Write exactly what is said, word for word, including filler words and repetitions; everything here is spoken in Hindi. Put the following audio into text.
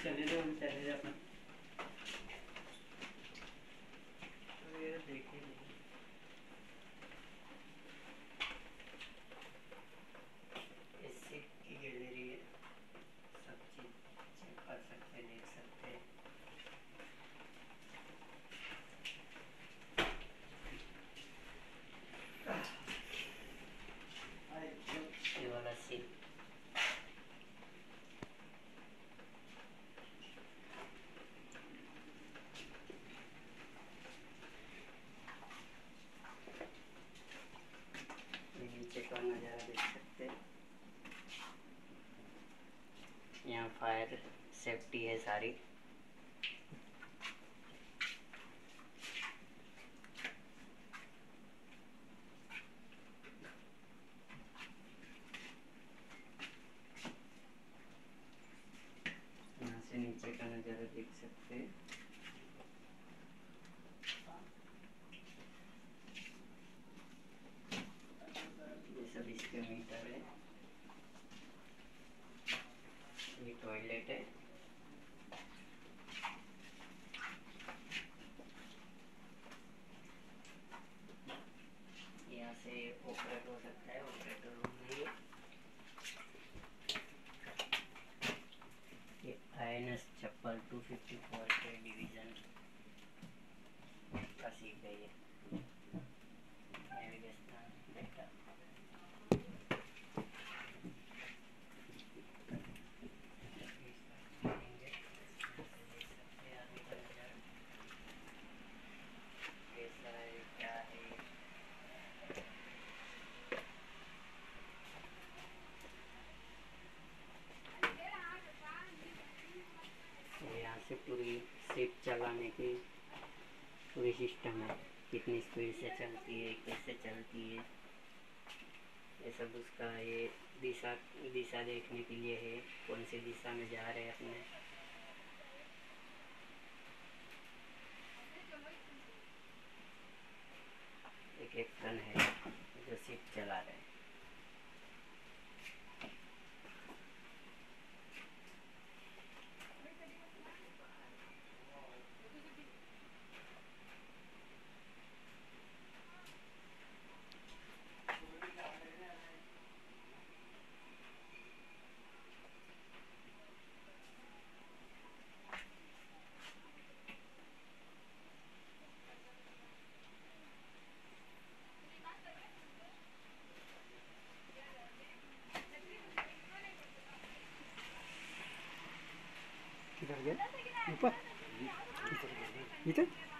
चले जाओ चले जाओ अपन तो ये देखे नहीं इससे की गैलरी है सब चीज चेक कर सकते देख सकते हैं ये वाला सीन नीचे का नज़ारा देख सकते हैं यहाँ फायर सेफ्टी है सारी यहाँ से नीचे का नज़ारा देख सकते हैं ये सब इसके मीटर है ये टॉयलेट है यहाँ से ऑपरेट हो सकता है ऑपरेटर रूम है ये I N S Chapal two fifty four के डिवीज़न का सीट है ये नेविगेशन डेटा कैसा है क्या है यहाँ से पूरी शिप चलाने की पूरी सिस्टम है कितनी स्पीड से चलती है कैसे चलती है ये सब उसका ये दिशा दिशा देखने के लिए है कौन सी दिशा में जा रहे हैं अपने एक कैप्टन है जो शिप चला रहे हैं किधर गया ऊपर इधर